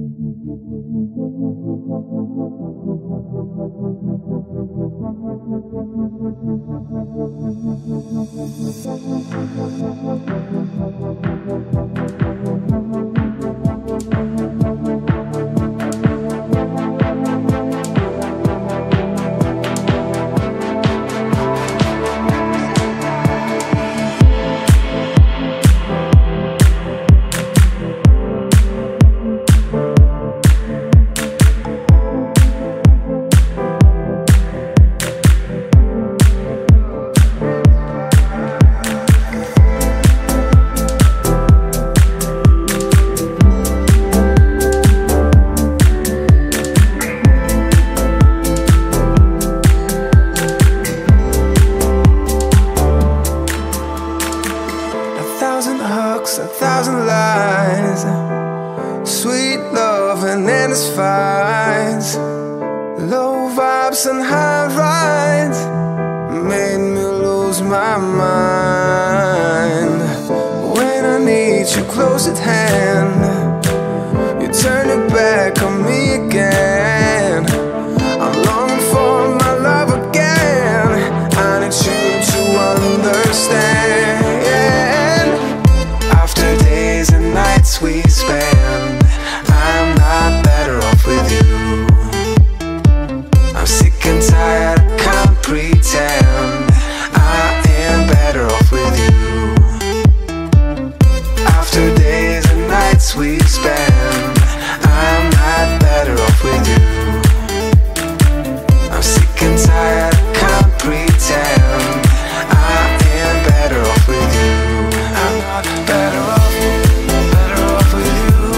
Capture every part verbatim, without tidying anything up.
A thousand lies, sweet love and endless fights, low vibes and high rides made me lose my mind. When I need you close at hand, you turn your back on me again. I'm longing for my love again. I need you to understand. Days and nights we spend, I'm not better off with you. I'm sick and tired, I can't pretend I am better off with you. After days and nights we spend, I'm not better off with you. I'm sick and tired, I can't pretend I am better off with you. I'm not better off, better off with you.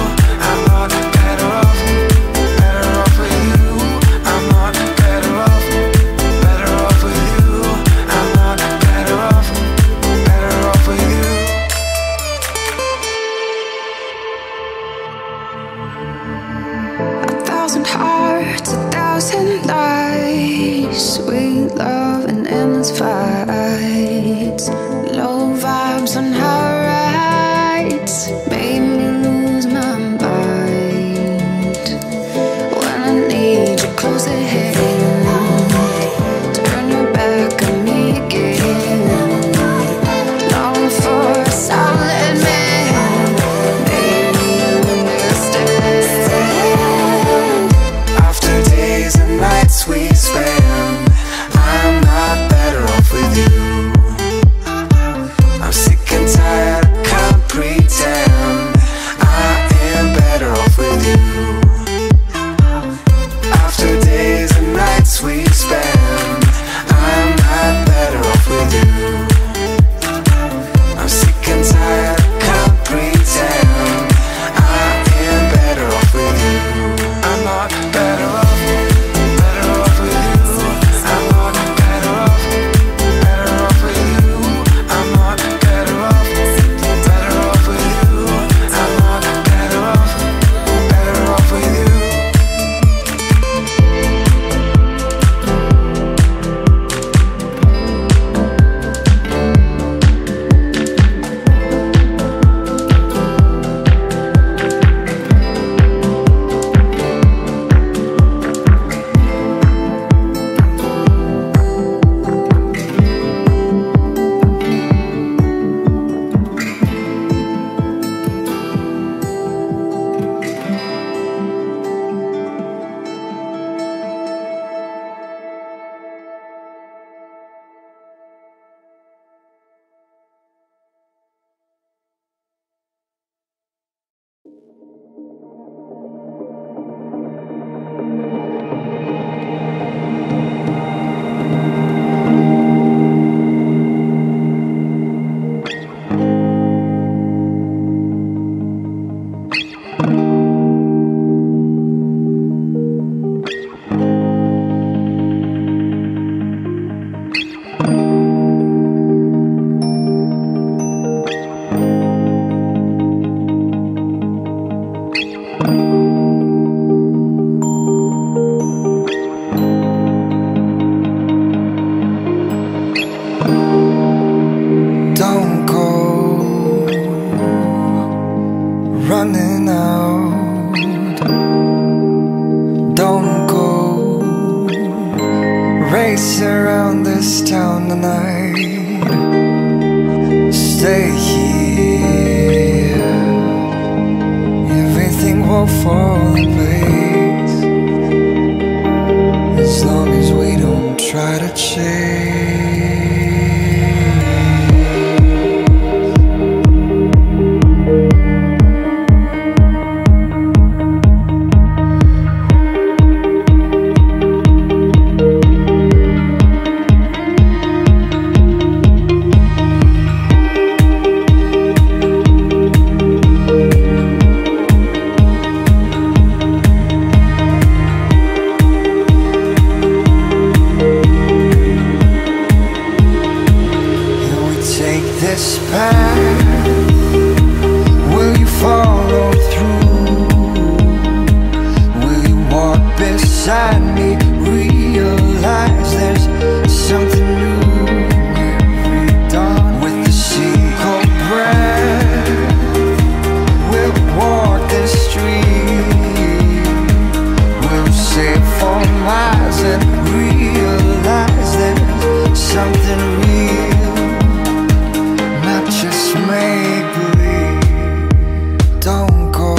take this path? Will you follow through? Will you walk beside me? Realize there's something new every dawn. With the sea cold breath, we'll walk the street. We'll sail for miles and realize there's something real, not just make-believe. Don't go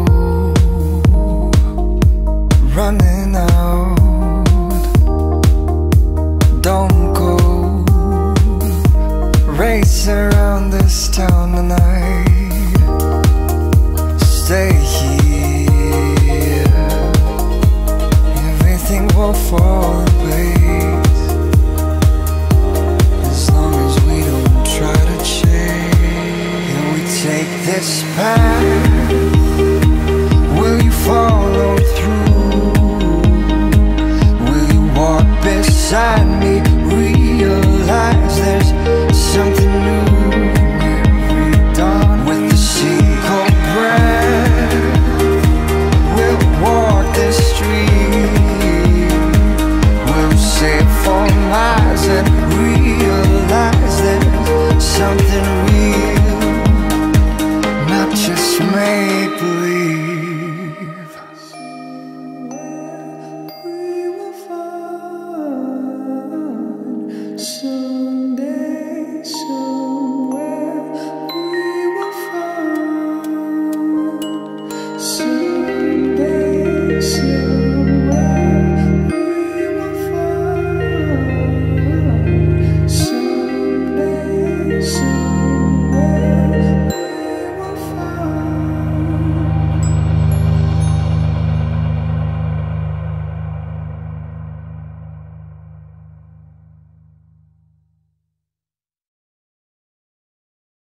running out. Don't go race around this town tonight. Stay here, everything will fall in place as long as we don't try to change. And we take this path.